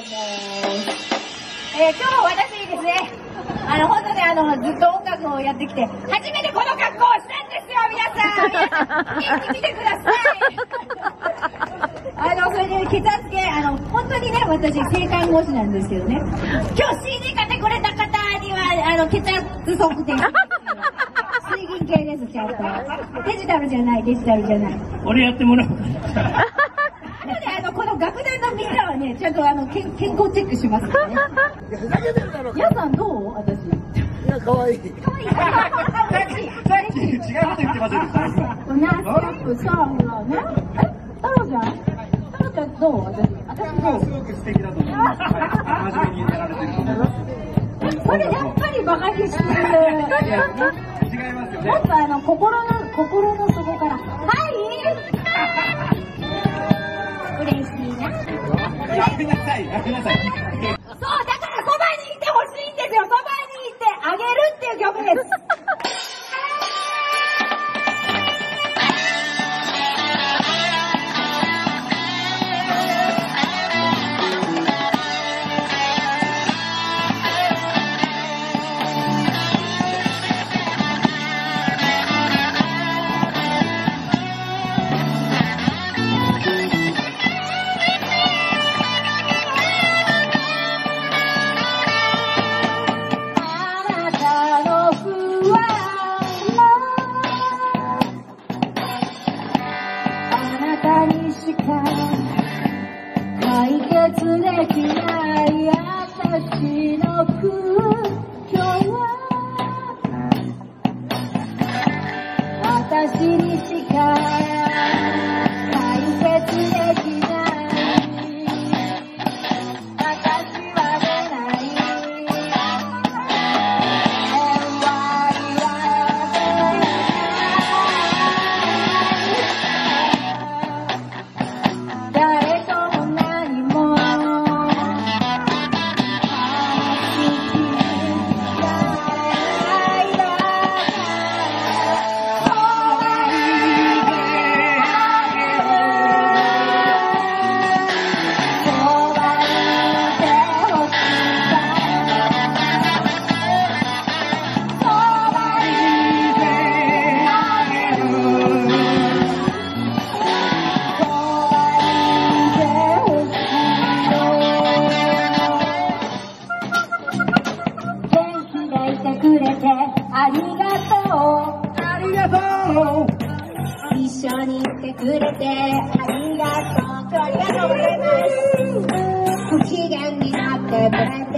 今日私ですね、本当にずっと音楽をやってきて、初めてこの格好をしたんですよ、皆さん。見てください。それで血圧計、本当にね、私、正看護師なんですけどね。今日 CD 買ってくれた方には、血圧測定。水銀計です、ちゃんと。デジタルじゃない。 俺やってもらおう。 この楽団のみんなはね、ちゃんと健康チェックしますからね。 ふざけてるだろ。 皆さんどう？私。 いや、可愛い。 さっき違うこと言ってませんでした。 ナスップソングのね。太郎ちゃんどう？私どう？ すごく素敵だと思います。真面目にやられてると思います。 それやっぱりバカにしてる。 違いますよね。 もっと心の底から、はい。嬉しいな。 やめなさい。 そう、だからそばにいてほしいんですよ。そばにいてあげるっていう曲です。一緒にいてくれてありがとうございます。不機嫌になってくれて